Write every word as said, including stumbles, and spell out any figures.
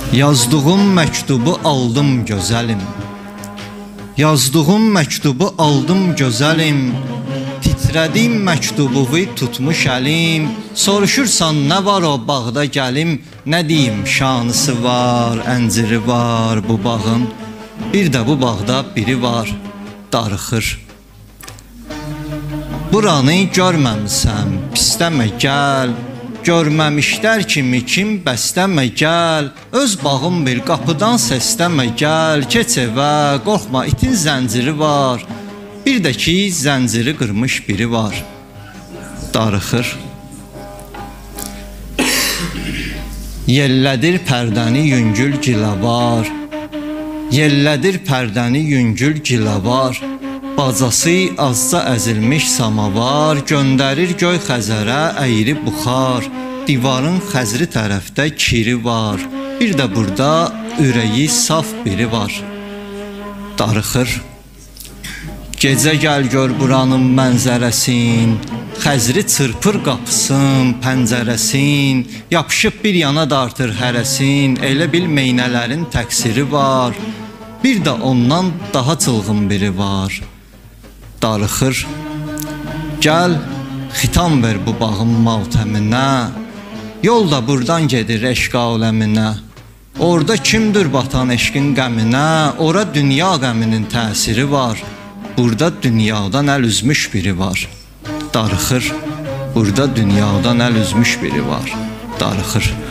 Yazdığım məktubu aldım gözəlim. Yazdığım məktubu aldım gözəlim. Titrədim məktubu tutmuş əlim. Soruşursan nə var o bağda gəlim. Nə deyim, şanısı var, ənciri var bu bağın. Bir də bu bağda biri var, darıxır. Buranı görməmisəm, pisləmə gəl. Görməmişlər kimi kim bəstəmə gəl. Öz bağım bir qapıdan səsləmə gəl. Keç evə, qorxma itin zənciri var. Bir də ki zənciri qırmış biri var, darıxır. Yellədir pərdəni yüngül gilavar. Yellədir pərdəni yüngül gilavar. Bacası azca əzilmiş samavar. Göndərir göy xəzərə əyri buxar. Divarın xəzri tərəfdə kiri var. Bir də burada ürəyi saf biri var, darıxır. Gecə gəl gör buranın mənzərəsin. Xəzri çırpır qapısın, pəncərəsin. Yapışıb bir yana dartır hərəsin. Elə bil meynələrin təqsiri var. Bir də ondan daha çılğın biri var, darıxır. Gəl, xitam ver bu bağın matəminə. Yol da buradan gedir eşq aləminə. Orada kimdir batan eşqin qəminə? Ora dünya qəminin təsiri var. Burada dünyadan əl üzmüş biri var, darıxır. Burada dünyadan əl üzmüş biri var, darıxır.